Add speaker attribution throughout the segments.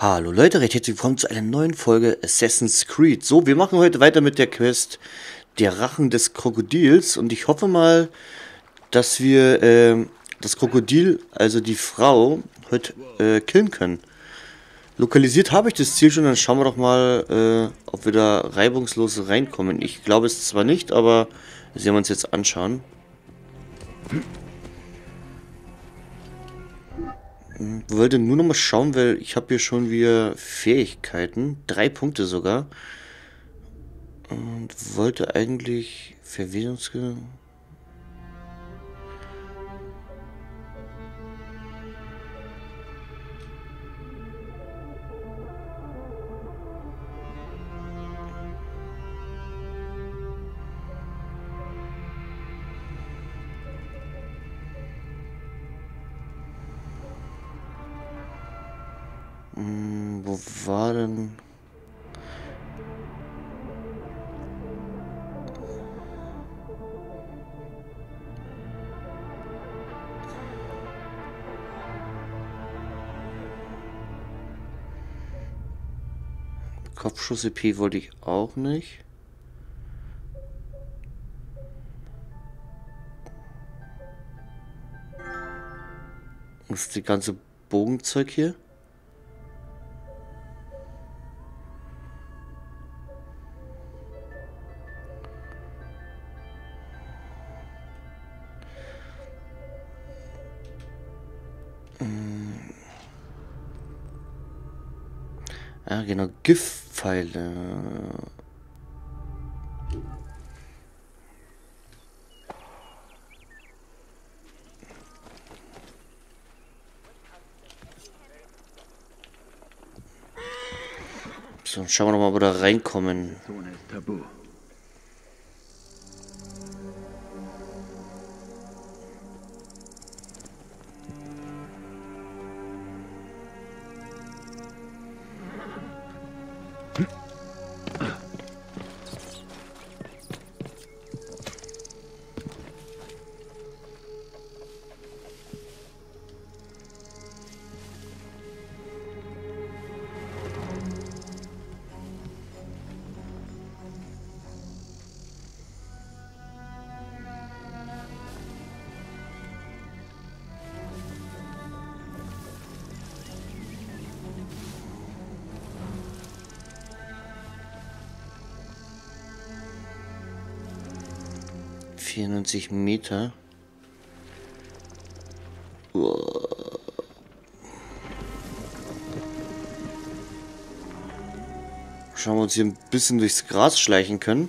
Speaker 1: Hallo Leute, recht herzlich willkommen zu einer neuen Folge Assassin's Creed. So, wir machen heute weiter mit der Quest Der Rachen des Krokodils und ich hoffe mal, dass wir das Krokodil, also die Frau, heute killen können. Lokalisiert habe ich das Ziel schon, dann schauen wir doch mal, ob wir da reibungslos reinkommen. Ich glaube es zwar nicht, aber das werden wir uns jetzt anschauen. Ich wollte nur noch mal schauen, weil ich habe hier schon wieder Fähigkeiten, 3 Punkte sogar. Und wollte eigentlich Verwesungsge... wo war denn... Kopfschuss-EP wollte ich auch nicht. Das ist die ganze Bogenzeug hier. Ah, genau, Giftpfeile. So, schauen wir doch mal, ob wir da reinkommen.
Speaker 2: Zone ist tabu. Meter. Uah. Schauen wir uns hier ein bisschen durchs Gras schleichen können.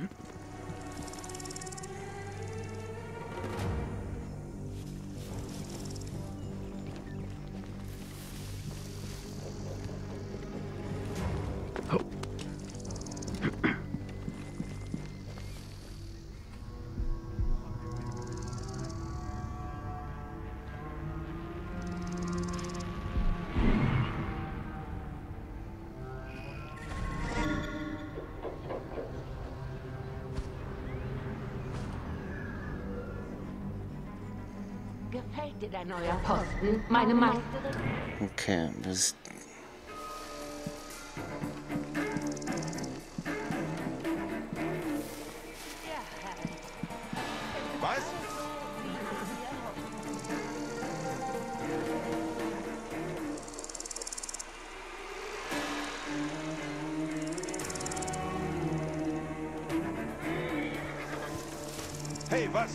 Speaker 3: Gefällt dir dein neuer Posten, meine Meisterin?
Speaker 1: Okay, das ist...
Speaker 4: Was? Hey, was?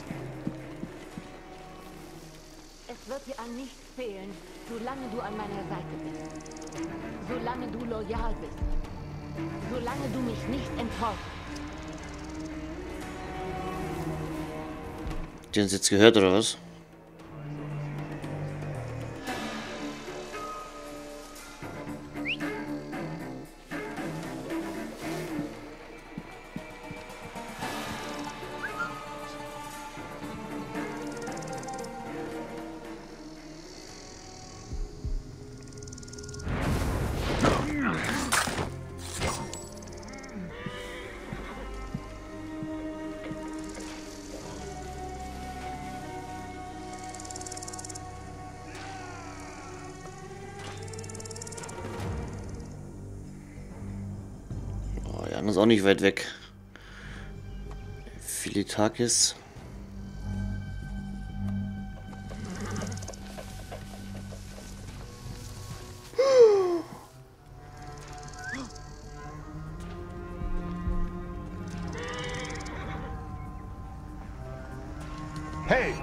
Speaker 3: Es wird dir an nichts fehlen, solange du an meiner Seite bist. Solange du loyal bist. Solange du mich nicht enttäuscht.
Speaker 1: Die haben es jetzt gehört, oder was? andere ist auch nicht weit weg. Philitakis.
Speaker 4: Hey!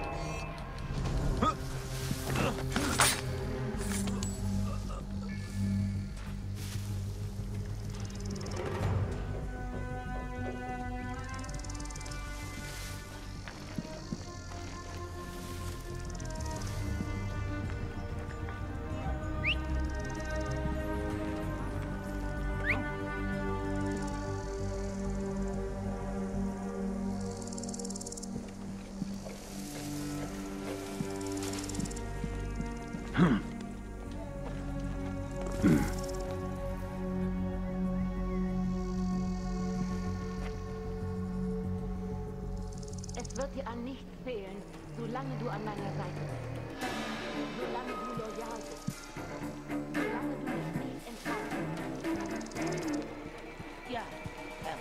Speaker 3: Es wird dir an nichts fehlen, solange du an meiner Seite bist. Solange du loyal bist. Solange du mich nicht entscheidest. Ja, Herr.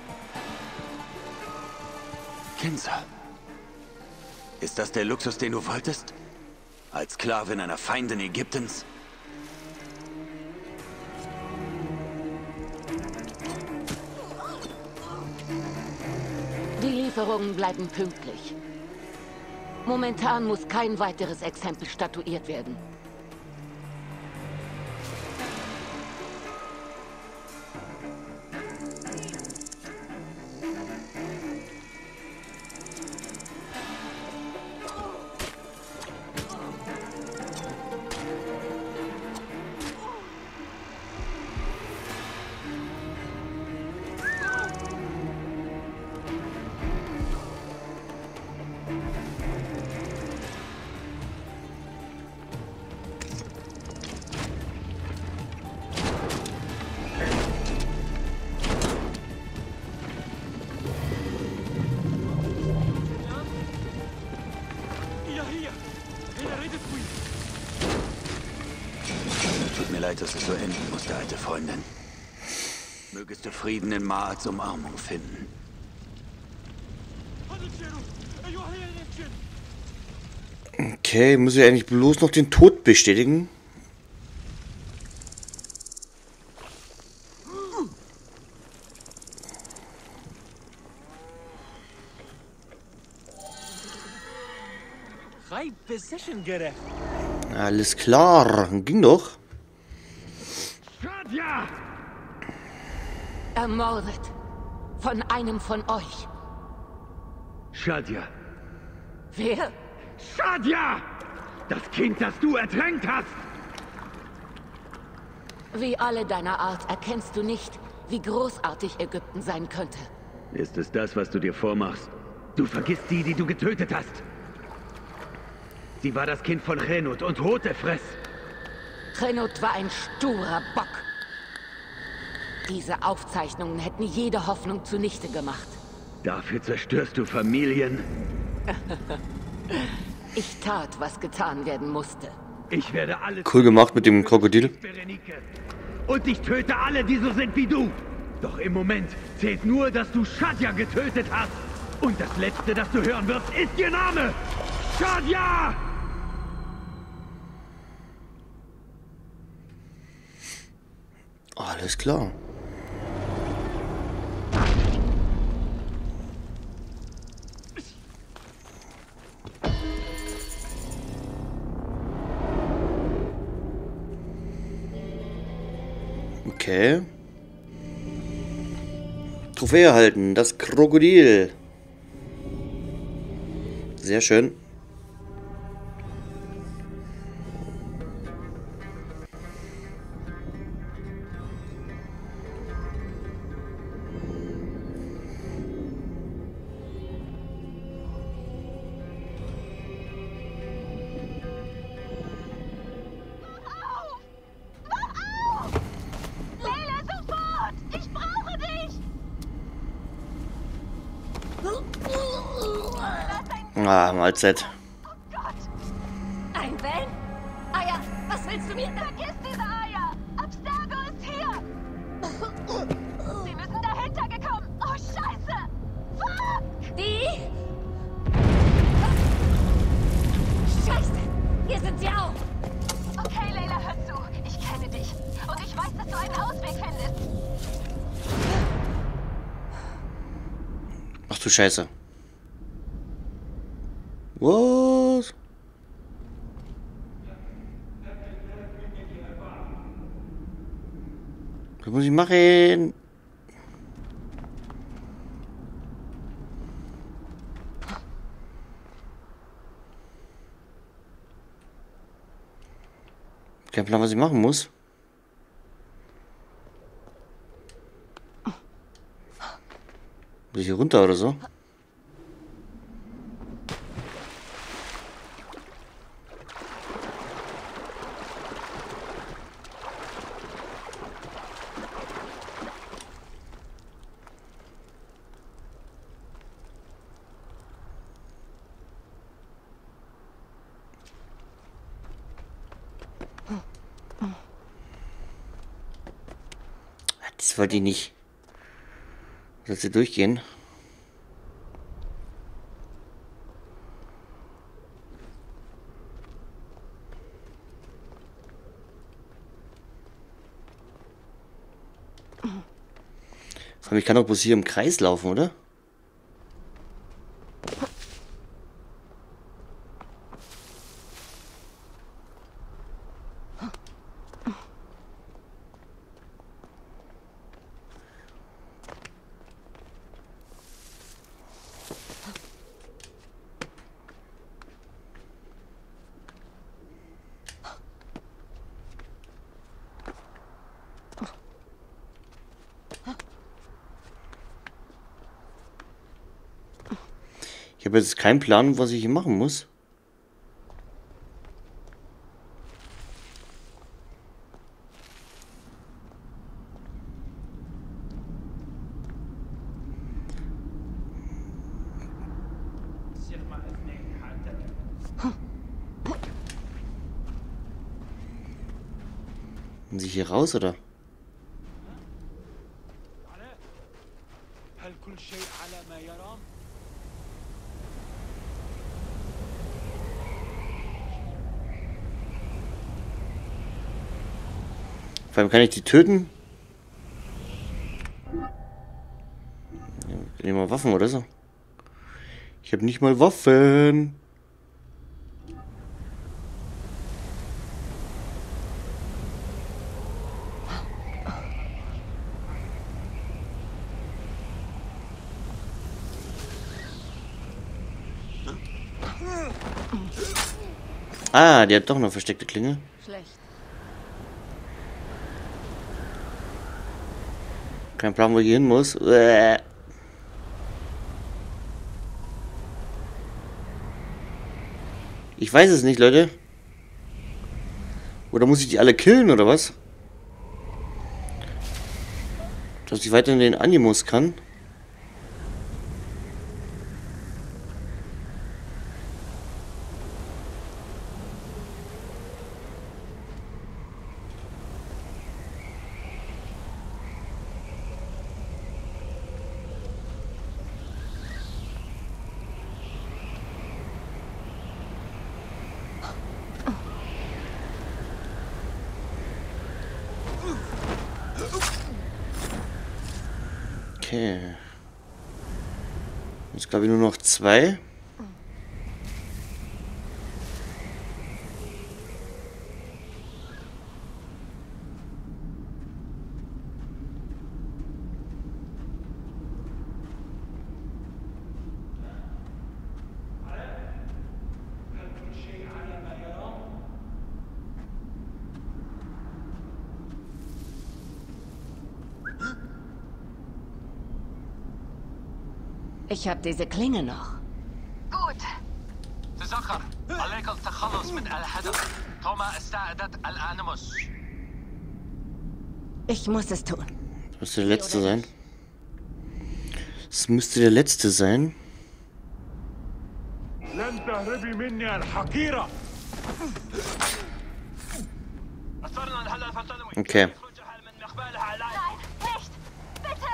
Speaker 5: Kinzer. Ist das der Luxus, den du wolltest? Als Sklavin einer Feindin Ägyptens?
Speaker 3: Die Lieferungen bleiben pünktlich. Momentan muss kein weiteres Exempel statuiert werden.
Speaker 5: Tut mir leid, dass es so enden musste, alte Freundin. Mögest du Frieden in Maats Umarmung finden.
Speaker 1: Okay, muss ich eigentlich bloß noch den Tod bestätigen? Alles klar, ging doch.
Speaker 4: Shadia!
Speaker 3: Ermordet. Von einem von euch.
Speaker 4: Shadia!
Speaker 3: Wer?
Speaker 4: Shadia! Das Kind, das du ertränkt hast!
Speaker 3: Wie alle deiner Art erkennst du nicht, wie großartig Ägypten sein könnte.
Speaker 4: Ist es das, was du dir vormachst? Du vergisst die, die du getötet hast. Sie war das Kind von Renut und Hotefress.
Speaker 3: Renut war ein sturer Bock. Diese Aufzeichnungen hätten jede Hoffnung zunichte gemacht.
Speaker 4: Dafür zerstörst du Familien.
Speaker 3: Ich tat, was getan werden musste.
Speaker 4: Ich werde alles...
Speaker 1: Cool gemacht mit dem Krokodil.
Speaker 4: Berenike. Und ich töte alle, die so sind wie du. Doch im Moment zählt nur, dass du Shadia getötet hast. Und das Letzte, das du hören wirst, ist ihr Name. Shadia!
Speaker 1: Alles klar. Okay. Trophäe erhalten, das Krokodil. Sehr schön. Ah, Mahlzeit.
Speaker 6: Oh Gott! Ein Van? Aya, was willst du mir? Vergiss diese Aya! Abstergo ist hier! Sie müssen dahinter gekommen
Speaker 1: du Scheiße. Was? Was muss ich machen? Kein Plan, was ich machen muss. Muss ich hier runter oder so? Das wollte ich nicht. Soll sie durchgehen? Vor allem, ich kann doch bloß hier im Kreis laufen, oder? Ich habe jetzt keinen Plan, was ich hier machen muss. Muss ich hier raus, oder? Vor allem kann ich die töten? Ich nehme mal Waffen oder so. Ich habe nicht mal Waffen. Ah, die hat doch eine versteckte Klinge.
Speaker 6: Schlecht.
Speaker 1: Kein Plan, wo ich hin muss. Ich weiß es nicht, Leute. Oder muss ich die alle killen, oder was? Dass ich weiter in den Animus kann. Okay. Jetzt glaube ich nur noch 2.
Speaker 6: Ich habe diese Klinge noch.
Speaker 7: Gut. تذكر عليك التخلص من الهدف. توما استعدت الانيموس.
Speaker 6: Ich muss es tun.
Speaker 1: Das müsste der letzte sein. Das müsste der letzte sein.
Speaker 4: لن تهربي مني الحقيرة.
Speaker 1: Okay.
Speaker 6: Nein, nicht! Bitte!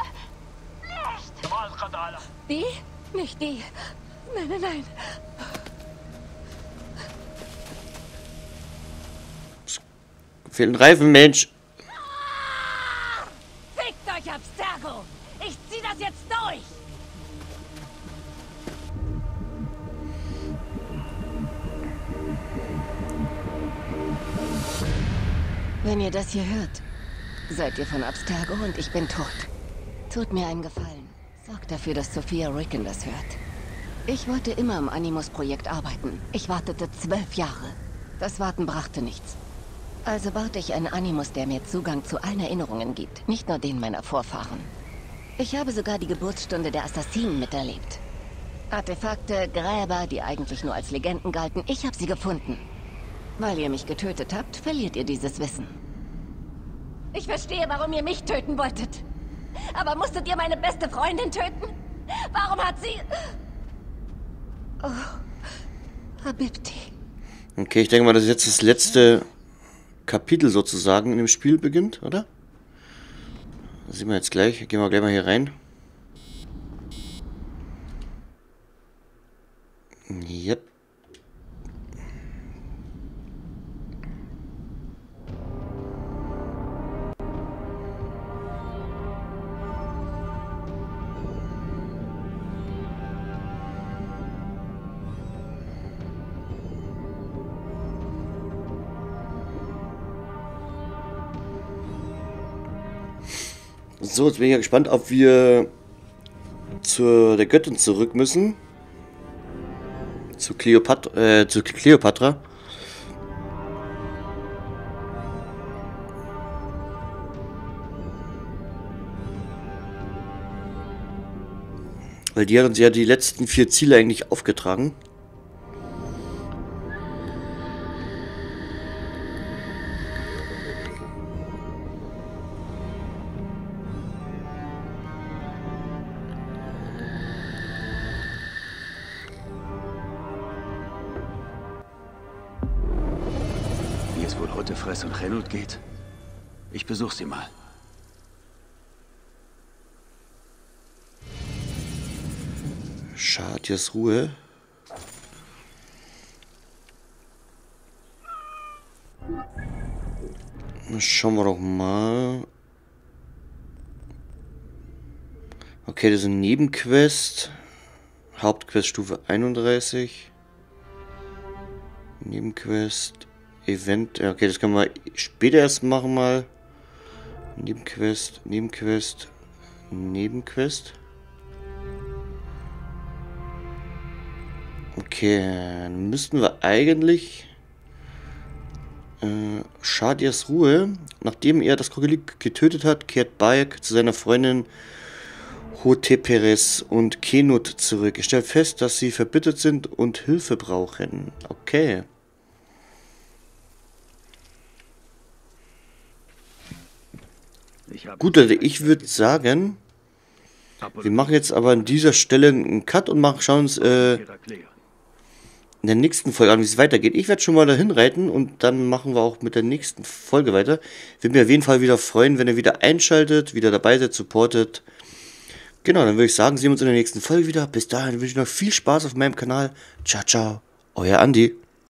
Speaker 6: Nicht! Die? Nicht die. Nein, nein, nein.
Speaker 1: Fehlt ein Reifen, Mensch.
Speaker 6: Fickt euch, Abstergo! Ich zieh das jetzt durch! Wenn ihr das hier hört, seid ihr von Abstergo und ich bin tot. Tut mir einen Gefallen. Sorgt dafür, dass Sophia Ricken das hört. Ich wollte immer am Animus-Projekt arbeiten. Ich wartete 12 Jahre. Das Warten brachte nichts. Also baute ich einen Animus, der mir Zugang zu allen Erinnerungen gibt. Nicht nur den meiner Vorfahren. Ich habe sogar die Geburtsstunde der Assassinen miterlebt. Artefakte, Gräber, die eigentlich nur als Legenden galten. Ich habe sie gefunden. Weil ihr mich getötet habt, verliert ihr dieses Wissen. Ich verstehe, warum ihr mich töten wolltet. Aber musstet ihr meine beste Freundin töten? Warum hat sie... Oh, Habibti.
Speaker 1: Okay, ich denke mal, dass jetzt das letzte Kapitel sozusagen in dem Spiel beginnt, oder? Das sehen wir jetzt gleich. Gehen wir gleich mal hier rein. Yep. So, jetzt bin ich ja gespannt, ob wir zu der Göttin zurück müssen. Zu Kleopatra. Weil die hat uns ja die letzten 4 Ziele eigentlich aufgetragen.
Speaker 5: Fress und Chenut geht. Ich besuche sie mal.
Speaker 1: Shadias Ruhe. Schauen wir doch mal. Okay, das ist eine Nebenquest. Hauptquest Stufe 31. Nebenquest. Event, okay, das können wir später erst machen mal. Nebenquest. Okay, dann müssten wir eigentlich Shadias Ruhe, nachdem er das Krokodil getötet hat, kehrt Bayek zu seiner Freundin Hoteperes und Kenut zurück. Er stellt fest, dass sie verbittert sind und Hilfe brauchen. Okay. Gut, Leute, ich würde sagen, wir machen jetzt aber an dieser Stelle einen Cut und schauen uns in der nächsten Folge an, wie es weitergeht. Ich werde schon mal dahin reiten und dann machen wir auch mit der nächsten Folge weiter. Würde mich auf jeden Fall wieder freuen, wenn ihr wieder einschaltet, wieder dabei seid, supportet. Genau, dann würde ich sagen, sehen wir uns in der nächsten Folge wieder. Bis dahin wünsche ich noch viel Spaß auf meinem Kanal. Ciao, ciao, euer Andi.